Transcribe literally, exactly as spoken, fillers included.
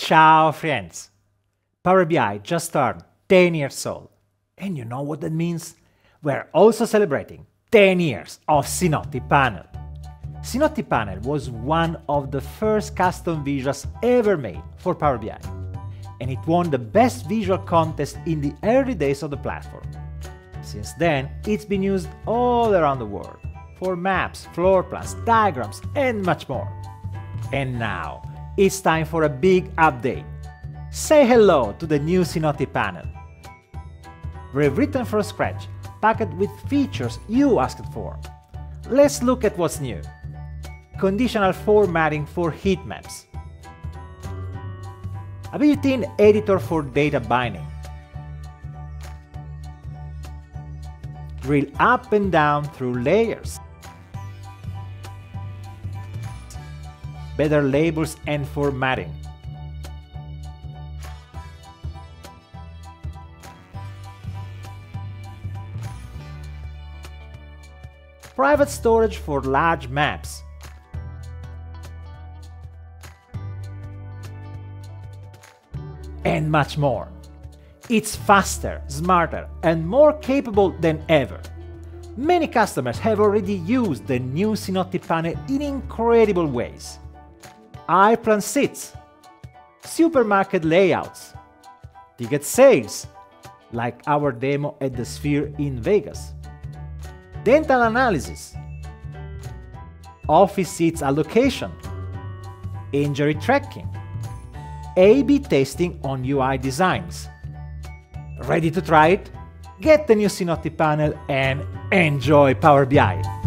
Ciao friends! Power B I just turned ten years old. And you know what that means? We're also celebrating ten years of Synoptic Panel. Synoptic Panel was one of the first custom visuals ever made for Power B I, and it won the Best Visual contest in the early days of the platform. Since then, it's been used all around the world, for maps, floor plans, diagrams, and much more. And now, it's time for a big update. Say hello to the new Synoptic Panel. Rewritten from scratch, packed with features you asked for. Let's look at what's new. Conditional formatting for heat maps. A built-in editor for data binding. Drill up and down through layers. Better labels and formatting. Private storage for large maps. And much more. It's faster, smarter, and more capable than ever. Many customers have already used the new Synoptic Panel in incredible ways. Airplane seats, supermarket layouts, ticket sales, like our demo at the Sphere in Vegas, dental analysis, office seats allocation, injury tracking, A B testing on U I designs. Ready to try it? Get the new Synoptic Panel and enjoy Power B I!